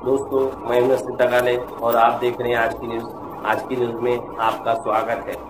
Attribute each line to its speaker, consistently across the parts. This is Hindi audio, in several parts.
Speaker 1: दोस्तों, मैं हूं नसीम तगाले और आप देख रहे हैं आज की न्यूज। आज की न्यूज में आपका स्वागत है।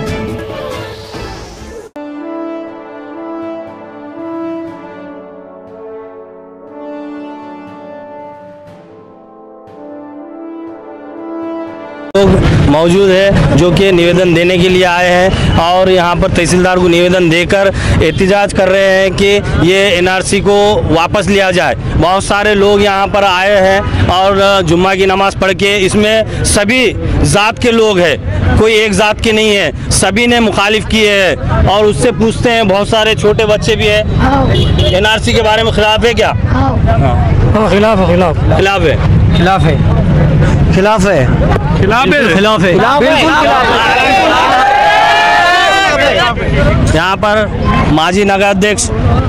Speaker 2: लोग मौजूद है जो कि निवेदन देने के लिए आए हैं और यहाँ पर तहसीलदार को निवेदन देकर एहतिजाज कर रहे हैं कि ये एनआरसी को वापस लिया जाए। बहुत सारे लोग यहाँ पर आए हैं और जुम्मा की नमाज पढ़ के, इसमें सभी ज़ात के लोग हैं, कोई एक ज़ात के नहीं है, सभी ने मुखालिफ किए हैं। और उससे पूछते हैं, बहुत सारे छोटे बच्चे भी हैं, एनआरसी के बारे में खिलाफ है क्या?
Speaker 3: खिलाफ है, खिलाफ
Speaker 2: खिलाफ है,
Speaker 3: खिलाफ है, खिलाफ है, खिलाफ है, खिलाफ है, बिल्कुल खिलाफ है।
Speaker 2: यहाँ पर माजी नगराध्यक्ष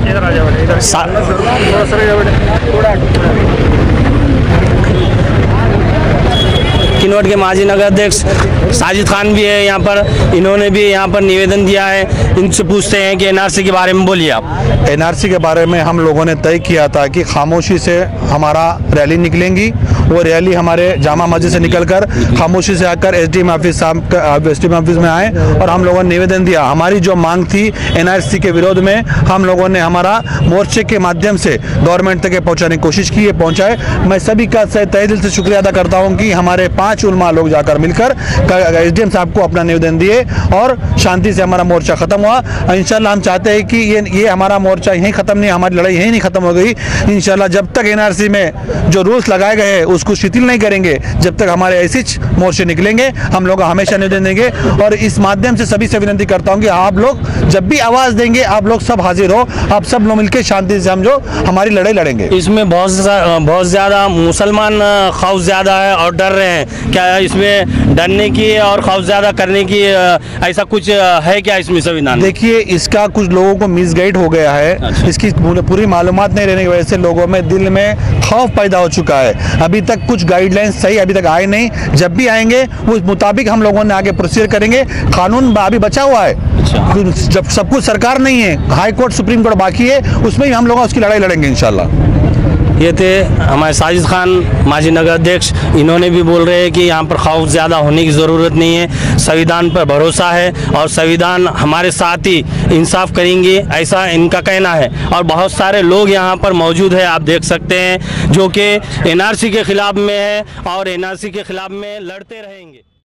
Speaker 2: किन्नौर के माजी नगराध्यक्ष साजिद खान भी है यहाँ पर, इन्होंने भी यहाँ पर निवेदन दिया है। इनसे पूछते हैं कि एनआरसी के बारे में बोलिए आप।
Speaker 4: एनआरसी के बारे में हम लोगों ने तय किया था कि खामोशी से हमारा रैली निकलेंगी। वो रैली हमारे जामा मस्जिद से निकलकर खामोशी से आकर एसडीएम ऑफिस में आए और हम लोगों ने निवेदन दिया। हमारी जो मांग थी एनआरसी के विरोध में, हम लोगों ने हमारा मोर्चे के माध्यम से गवर्नमेंट तक पहुँचाने की कोशिश की है, पहुँचाए। मैं सभी का तहे दिल से शुक्रिया अदा करता हूँ कि हमारे 5 उलमा लोग जाकर मिलकर एसडीएम साहब को अपना निवेदन दिए और शांति से हमारा मोर्चा खत्म हुआ। इंशाल्लाह हम चाहते हैं कि ये हमारा मोर्चा यहीं खत्म नहीं, हमारी लड़ाई यहीं नहीं खत्म हो गई। इंशाल्लाह जब तक एनआरसी में जो रूल्स लगाए गए हैं उसको शिथिल नहीं करेंगे, जब तक हमारे ऐसे मोर्चे निकलेंगे, हम लोग हमेशा निवेदन देंगे। और इस माध्यम से सभी से विनती करता हूँ कि आप लोग जब भी आवाज़ देंगे, आप लोग सब हाजिर हो, आप सब लोग मिलकर शांति से हम जो हमारी लड़ाई लड़ेंगे।
Speaker 2: इसमें बहुत ज़्यादा मुसलमान खौफ ज़्यादा है और डर रहे हैं। क्या इसमें डरने की और खौफ ज़्यादा करने की ऐसा कुछ है क्या इसमें संविधान?
Speaker 4: देखिए, इसका कुछ लोगों को मिसगाइड हो गया है।
Speaker 2: अच्छा।
Speaker 4: इसकी पूरी मालूमात नहीं रहने की वजह से लोगों में दिल में खौफ पैदा हो चुका है। अभी तक कुछ गाइडलाइंस सही अभी तक आए नहीं, जब भी आएंगे उस मुताबिक हम लोगों ने आगे प्रोसीजर करेंगे। कानून अभी बचा हुआ है।
Speaker 2: अच्छा।
Speaker 4: जब सब कुछ सरकार नहीं है, हाई कोर्ट सुप्रीम कोर्ट बाकी है, उसमें ही हम लोग उसकी लड़ाई लड़ेंगे इंशाल्लाह।
Speaker 2: ये थे हमारे साजिद खान माजी नगर अध्यक्ष। इन्होंने भी बोल रहे हैं कि यहाँ पर खौफ ज़्यादा होने की ज़रूरत नहीं है, संविधान पर भरोसा है और संविधान हमारे साथ ही इंसाफ करेंगे, ऐसा इनका कहना है। और बहुत सारे लोग यहाँ पर मौजूद है, आप देख सकते हैं, जो कि एनआरसी के ख़िलाफ़ में है और एनआरसी के ख़िलाफ़ में लड़ते रहेंगे।